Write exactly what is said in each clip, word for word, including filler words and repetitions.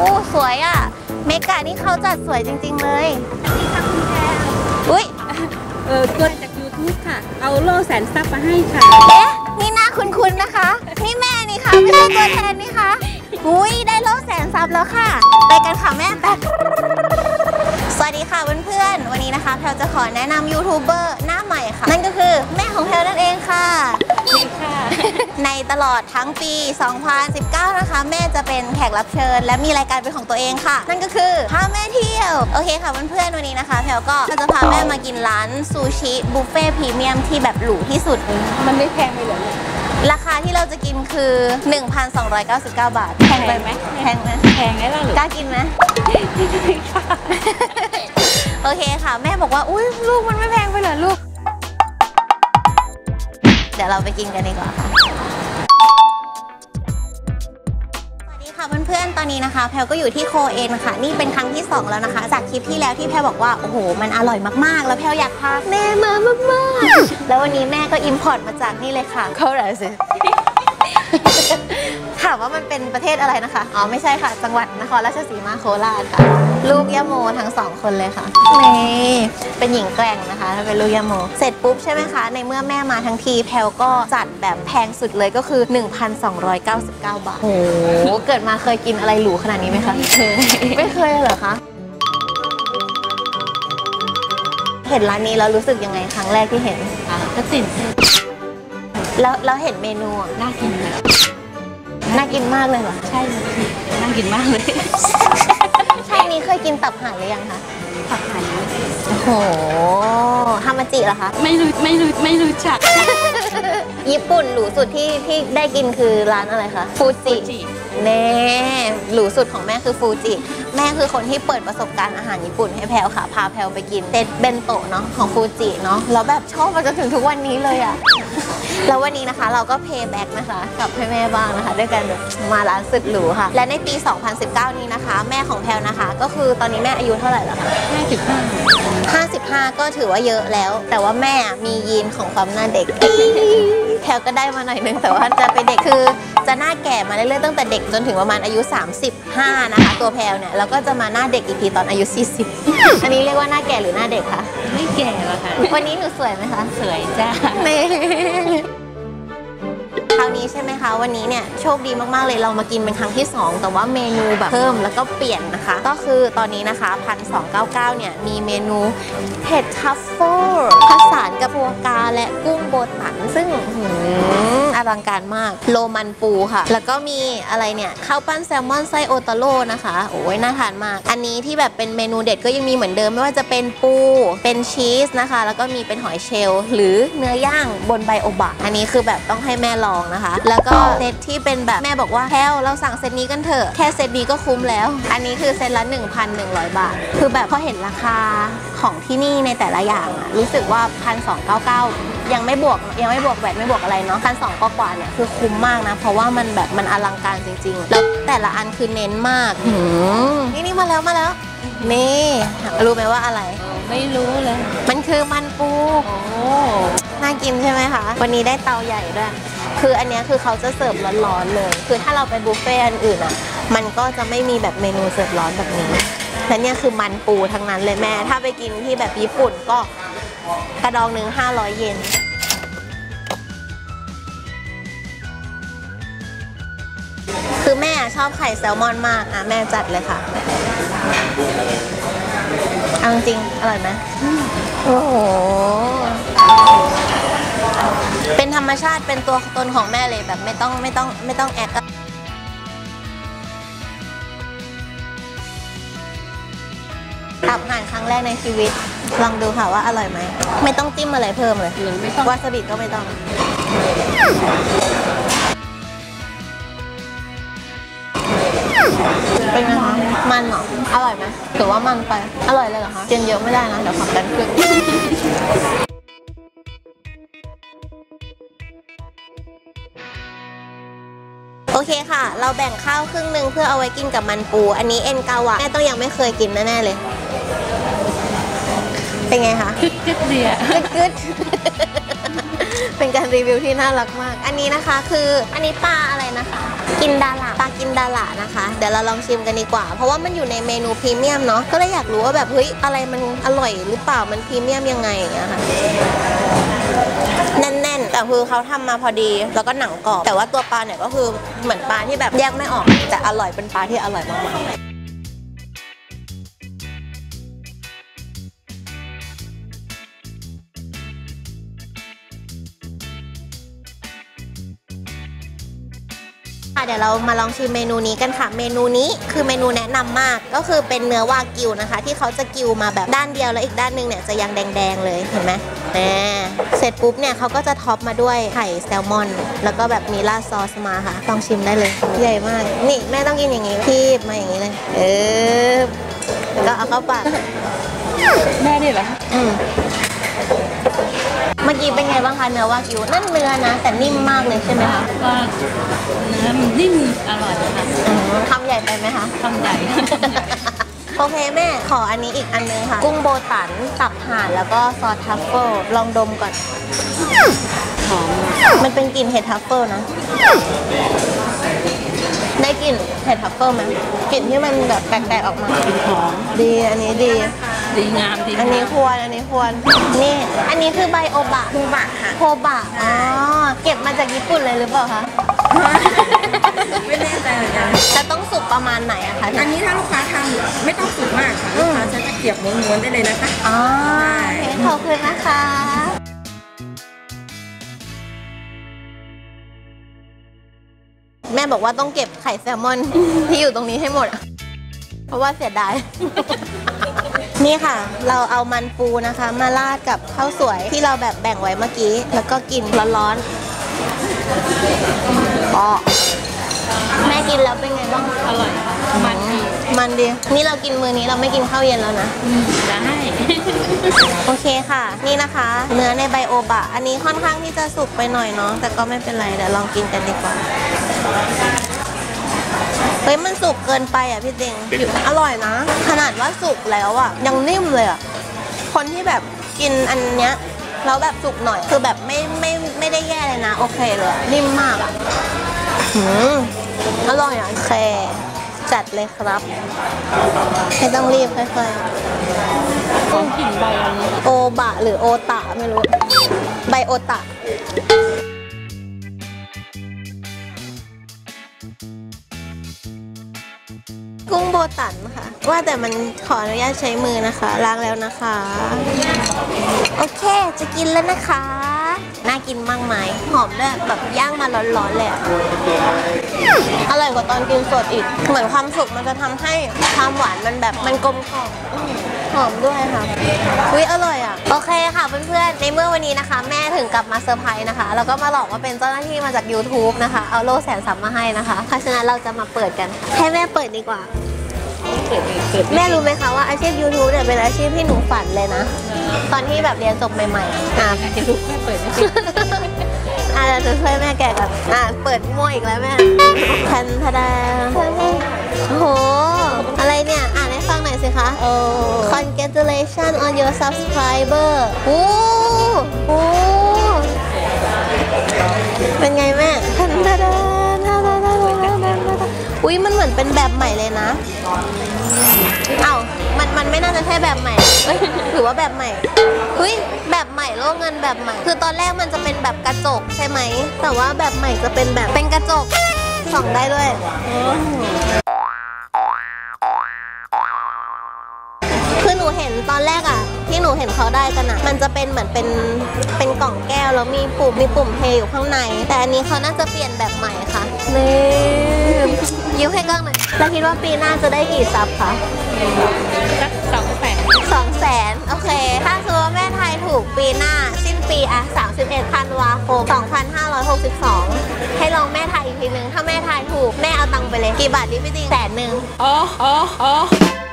สวยอ่ะเมกะนี่เขาจัดสวยจริงๆเลยนี่ค่ะคุณแพรอุ้ยเออตัวจาก ยูทูบ ค่ะเอาโล่แสนซับมาให้ค่ะเอ๊ะนี่หน้าคุ้นๆนะคะนี่แม่นี่ค่ะไม่ใช่ตัวแทนนี่ค่ะอุ้ยได้โล่แสนซับแล้วค่ะไปกันค่ะแม่ไปสวัสดีค่ะเพื่อนๆวันนี้นะคะแพลจะขอแนะนำยูทูบเบอร์หน้าใหม่ค่ะนั่นก็คือแม่ของแพลนั่นเองค่ะค่ะในตลอดทั้งปีสองพันสิบเก้านะคะแม่จะเป็นแขกรับเชิญและมีรายการเป็นของตัวเองค่ะนั่นก็คือพาแม่เที่ยวโอเคค่ะเพื่อนๆวันนี้นะคะแพลก็จะพาแม่มากินร้านซูชิบุฟเฟ่พรีเมียมที่แบบหรูที่สุดมันไม่แพงไปเหรอราคาที่เราจะกินคือ หนึ่งพันสองร้อยเก้าสิบเก้า บาทแพงไปไหมแพงไหมแพงไหมล่ะหรือกล้ากินไหมโอเคค่ะแม่บอกว่าอุ้ยลูกมันไม่แพงไปเหรอลูกเดี๋ยวเราไปกินกันดีกว่าค่ะสวัสดีค่ะเพื่อนๆตอนนี้นะคะแพลก็อยู่ที่โคเอ็นค่ะนี่เป็นครั้งที่สองแล้วนะคะจากคลิปที่แล้วที่แพลบอกว่าโอ้โหมันอร่อยมากๆแล้วแพลอยากพาแม่มามากๆแล้ววันนี้แม่ก็อิมพอร์ตมาจากนี่เลยค่ะเขาอะไรสิถามว่ามันเป็นประเทศอะไรนะคะอ๋อไม่ใช่ค่ะจังหวัดนครราชสีมาโคราชค่ะลูกย่าโมทั้งสองคนเลยค่ะนี่เป็นหญิงแกร่งนะคะถ้าเป็นลูกย่าโมเสร็จปุ๊บใช่ไหมคะในเมื่อแม่มาทั้งทีแพลก็จัดแบบแพงสุดเลยก็คือ หนึ่งพันสองร้อยเก้าสิบเก้า บาทโอ้โหเกิดมาเคยกินอะไรหรูขนาดนี้ไหมคะไม่เคยเหรอคะเห็นร้านนี้แล้วรู้สึกยังไงครั้งแรกที่เห็นก็ตื่นเต้นแล้วแล้วเห็นเมนูน่ากินเลยน่ากินมากเลยเหรอใช่น่ากินมากเลยใช่นี้เคยกินตับห่านหรือยังคะตับห่านโอ้โหฮามาจิเหรอคะไม่รู้ไม่รู้ไม่รู้จักญี่ปุ่นหรูสุดที่ที่ได้กินคือร้านอะไรคะฟูจิเน่หรูสุดของแม่คือฟูจิแม่คือคนที่เปิดประสบการณ์อาหารญี่ปุ่นให้แพลวค่ะพาแพลวไปกินเซตเบนโตะเนาะของฟูจิเนาะแล้วแบบชอบมาจนถึงทุกวันนี้เลยอะแล้ววันนี้นะคะเราก็เพย์แบ็กนะคะกับให้แม่บ้างนะคะด้วยกันมาร้านสุดหรูค่ะและในปีสองพันสิบเก้านี้นะคะแม่ของแพลวนะคะก็คือตอนนี้แม่อายุเท่าไหร่แล้วคะห้าสิบห้าห้าสิบห้าก็ถือว่าเยอะแล้วแต่ว่าแม่มียีนของความหน้าเด็กแพลวก็ได้มาหน่อยนึงแต่ว่าจะเป็นเด็กคือจะหน้าแก่มาเรื่อยๆตั้งแต่เด็กจนถึงประมาณอายุสามสิบห้านะคะตัวแพลวเนี่ยแล้วก็จะมาหน้าเด็กอีกทีตอนอายุสี่สิบอันนี้เรียกว่าหน้าแก่หรือหน้าเด็กคะไม่แก่หรอกค่ะวันนี้หนูสวยไหมคะสวยจ้าคราวนี้ใช่ไหมคะวันนี้เนี่ยโชคดีมากๆเลยเรามากินเป็นครั้งที่สองแต่ว่าเมนูแบบเพิ่มแล้วก็เปลี่ยนนะคะก็คือตอนนี้นะคะพันสองเก้าเก้าเนี่ยมีเมนูเห็ดทัฟเฟิลผสานกับพัวกาและกุ้งโบตันซึ่งอลังการมากโรมันปูค่ะแล้วก็มีอะไรเนี่ยข้าวปั้นแซลมอนไส้โอตาโร่นะคะโอ้ยน่าทานมากอันนี้ที่แบบเป็นเมนูเด็ดก็ยังมีเหมือนเดิมไม่ว่าจะเป็นปูเป็นชีสนะคะแล้วก็มีเป็นหอยเชลล์หรือเนื้อย่างบนใบโอบะอันนี้คือแบบต้องให้แม่ลองนะคะแล้วก็เซตที่เป็นแบบแม่บอกว่าแพลวเราสั่งเซตนี้กันเถอะแค่เซตนี้ก็คุ้มแล้วอันนี้คือเซตละ หนึ่งพันหนึ่งร้อย บาทคือแบบพอเห็นราคาของที่นี่ในแต่ละอย่างอะรู้สึกว่า หนึ่งพันสองร้อยเก้าสิบเก้า ยังไม่บวกยังไม่บวกแวตไม่บวกอะไรเนาะ หนึ่งพันสองร้อย กว่าๆเนี่ยคือคุ้มมากนะเพราะว่ามันแบบมันอลังการจริงๆแล้วแต่ละอันคือเน้นมากนี่นี่มาแล้วมาแล้วนี่รู้ไหมว่าอะไรไม่รู้เลยมันคือมันปูโอ้น่ากินใช่ไหมคะวันนี้ได้เตาใหญ่ด้วยคืออันนี้คือเขาจะเสิร์ฟร้อนๆเลยคือถ้าเราไปบุฟเฟ่ต์อันอื่นอ่ะมันก็จะไม่มีแบบเมนูเสิร์ฟร้อนแบบนี้และเนี่ยคือมันปูทั้งนั้นเลยแม่ถ้าไปกินที่แบบญี่ปุ่นก็กระดองหนึ่งห้าร้อยเยนคือแม่ชอบไข่แซลมอนมากอ่ะแม่จัดเลยค่ะเอาจริงอร่อยไหมโอ้โหเป็นธรรมชาติเป็นตัวตนของแม่เลยแบบไม่ต้องไม่ต้องไม่ต้องแอคตับห่านครั้งแรกในชีวิตลองดูค่ะว่าอร่อยไหมไม่ต้องจิ้มอะไรเพิ่มเลยวาซาบิก็ไม่ต้องเป็นไงคะมันเหรออร่อยไหมถือว่ามันไปอร่อยเลยเหรอคะกินเยอะไม่ได้นะเดี๋ยวความดันขึ้นโอเคค่ะเราแบ่งข้าวครึ่งหนึ่งเพื่อเอาไว้กินกับมันปูอันนี้เอ็นเกาวะแม่ต้องยังไม่เคยกินแน่ๆเลยเป็นไงคะกึดกึดเดียกึดกึดเป็นการรีวิวที่น่ารักมากอันนี้นะคะคืออันนี้ปลาอะไรนะคะกินดาราปลากิกินดารานะคะเดี๋ยวเราลองชิมกันดีกว่าเพราะว่ามันอยู่ในเมนูพรีเมียมเนาะก็เลยอยากรู้ว่าแบบเฮ้ยอะไรมันอร่อยหรือเปล่ามันพรีเมียมยังไงอย่างเงี้ยค่ะแน่นๆแต่คือเขาทำมาพอดีแล้วก็หนังกรอบแต่ว่าตัวปลาเนี่ยก็คือเหมือนปลาที่แบบแยกไม่ออกแต่อร่อยเป็นปลาที่อร่อยมากๆเดี๋ยวเรามาลองชิมเมนูนี้กันค่ะเมนูนี้คือเมนูแนะนำมากก็คือเป็นเนื้อวากิวนะคะที่เขาจะกิวมาแบบด้านเดียวแล้วอีกด้านหนึ่งเนี่ยจะยังแดงๆเลยเห็นไหมแหมเสร็จปุ๊บเนี่ยเขาก็จะท็อปมาด้วยไข่แซลมอนแล้วก็แบบมีราดซอสมาค่ะลองชิมได้เลยใหญ่มากนี่แม่ต้องกินอย่างนี้คีบมาอย่างนี้เลยเออแล้วก็เอาเข้าปากแม่เนี่ยเหรออืมเมื่อกี้เป็นไงบ้างคะเนื้อวากิวนั่นเนื้อนะแต่นิ่มมากเลยใช่ไหมคะก็เนื้อมันนิ่มอร่อยค่ะคำใหญ่ไปไหมคะคำใหญ่โอเคแม่ขออันนี้อีกอันนึงค่ะกุ้งโบตันตับห่านแล้วก็ซอสทัฟเฟิลลองดมก่อนหอมมันเป็นกลิ่นเห็ดทัฟเฟิลนะได้กลิ่นเห็ดทัฟเฟิลไหมกลิ่นที่มันแบบแปลกๆออกมาหอมดีอันนี้ดีดีงามดีอันนี้ควรอันนี้ควรนี่อันนี้คือใบโอบะโอบะค่ะโอบะอ๋อเก็บมาจากญี่ปุ่นเลยหรือเปล่าคะไม่แน่ใจเหมือนกันแต่ต้องสุกประมาณไหนอะคะอันนี้ถ้าลูกค้าทำไม่ต้องสุกมากค่ะลูกค้าใช้ตะเกียบม้วนๆได้เลยนะคะอ๋อโอเคขอบคุณนะคะแม่บอกว่าต้องเก็บไข่แซลมอน ที่อยู่ตรงนี้ให้หมด เพราะว่าเสียดาย นี่ค่ะ เราเอามันปูนะคะ มาราดกับข้าวสวยที่เราแบบแบ่งไว้เมื่อกี้ แล้วก็กินร้อนๆอ๋อแม่กินแล้วเป็นไงบ้างอร่อยค่ะมันดีมันดี นี่เรากินมื้อนี้เราไม่กินข้าวเย็นแล้วนะได้โอเคค่ะ นี่นะคะ เนื้อในไบโอบะ อันนี้ค่อนข้างที่จะสุกไปหน่อยเนาะแต่ก็ไม่เป็นไรเดี๋ยวลองกินกันดีกว่าเฮ้ยมันสุกเกินไปอ่ะพี่ติงอร่อยนะ ขนาดว่าสุกแล้วอ่ะยังนิ่มเลยอ่ะคนที่แบบกินอันเนี้ยแล้วแบบสุกหน่อยคือแบบไม่ไม่ไม่ได้แย่เลยนะโอเคเลยนิ่มมากอ่ะหืมอร่อยอ่ะโอเคจัดเลยครับไม่ต้องรีบค่อยๆต้องกินใบอันนี้โอบะหรือโอตะไม่รู้ใบโอตะกุ้งโบตันค่ะว่าแต่มันขออนุญาตใช้มือนะคะล้างแล้วนะคะโอเคจะกินแล้วนะคะน่ากินมากไหมหอมด้วยแบบย่างมาร้อนๆเลยอะอร่อยกว่าตอนกินสดอีกเหมือนความสุกมันจะทำให้ความหวานมันแบบมันกลมกล่อมหอมด้วยค่ะอุ๊ยอร่อยอ่ะโอเคค่ะเพื่อนๆในเมื่อวันนี้นะคะแม่ถึงกลับมาเซอร์ไพรส์นะคะแล้วก็มาหลอกว่าเป็นเจ้าหน้าที่มาจาก YouTube นะคะเอาโล่แสนซับมาให้นะคะเพราะฉะนั้นเราจะมาเปิดกันให้แม่เปิดดีกว่าแม่รู้ไหมคะว่าอาชีพ YouTube เนี่ยเป็นอาชีพที่หนูฝันเลยนะตอนที่แบบเรียนจบใหม่ๆอ่ะจะรู้แค่เปิดไม่เป็นอ่ะจะช่วยแม่แกะกันอ่ะเปิดมั่วอีกแล้วแม่ทันทะดาโอ้โหอะไรเนี่ยอ่านให้ฟังหน่อยสิคะ Congratulations on your subscriber โอ้โหเป็นไงแม่ทันทะดาอุ้ยมันเหมือนเป็นแบบใหม่เลยนะเอ้ามันมันไม่น่าจะใช่แบบใหม่เอ้ยหรือว่าแบบใหม่เฮ้ยแบบใหม่โลกเงินแบบใหม่คือตอนแรกมันจะเป็นแบบกระจกใช่ไหมแต่ว่าแบบใหม่จะเป็นแบบเป็นกระจกส่องได้ด้วยคือหนูเห็นตอนแรกอ่ะที่หนูเห็นเขาได้กันอ่ะมันจะเป็นเหมือนเป็นเป็นกล่องแก้วแล้วมีปุ่มมีปุ่มเพลย์อยู่ข้างในแต่อันนี้เขาน่าจะเปลี่ยนแบบใหม่ค่ะนี่ยิ้มให้กล้องหน่อยแล้วคิดว่าปีหน้าจะได้กี่ซับคะสักสองแสนสองแสนโอเคถ้าสมมติว่าแม่ไทยถูกปีหน้าสิ้นปีอ่ะสามสิบเอ็ดธันวาคมสองพันห้าร้อยหกสิบสองให้ลองแม่ไทยอีกทีนึงถ้าแม่ไทยถูกแม่เอาตังค์ไปเลยกี่บาทดิพี่จริงแสนหนึ่งอ๋ออ๋ออ๋อ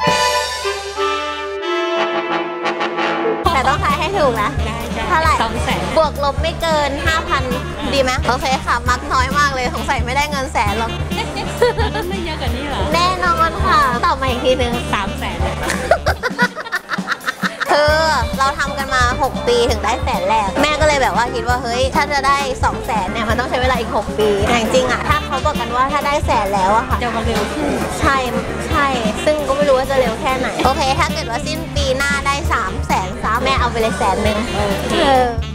แต่ต้องทายให้ถูกนะได้ได้เท่าไหร่สองแสนบวกลบไม่เกิน ห้าพัน ดีไหมโอเคค่ะมักน้อยมากเลยสงสัยไม่ได้เงินแสนหรอกไม่เยอะกว่านี้เหรอแน่นอนค่ะตอบมาอีกทีนึงสามแสนเธอเราทำกันมาหกปีถึงได้แสนแรกแม่ก็เลยแบบว่าคิดว่าเฮ้ยถ้าจะได้สองแสนเนี่ยมันต้องใช้เวลาอีกหกปีแต่จริงๆอะถ้าเขาบอกกันว่าถ้าได้แสนแล้วอะค่ะจะมาเร็วขึ้นใช่ใช่ซึ่งก็ไม่รู้ว่าจะเร็วแค่ไหนโอเคถ้าเกิดว่าสิ้นปีหน้าได้สามแสนซับแม่เอาไปเลยแสนหนึ่งโอเคเออ